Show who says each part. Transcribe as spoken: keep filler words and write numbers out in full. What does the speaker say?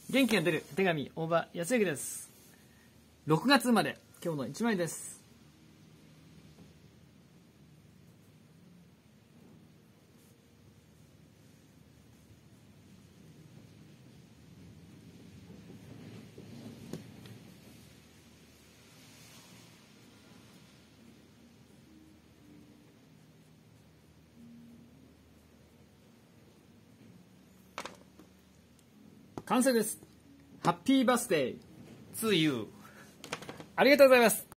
Speaker 1: 元気が出る手紙、大場康之です。ろくがつ生まれ、今日のいちまいです。完成です。ハッピーバースデー to you。 ありがとうございます。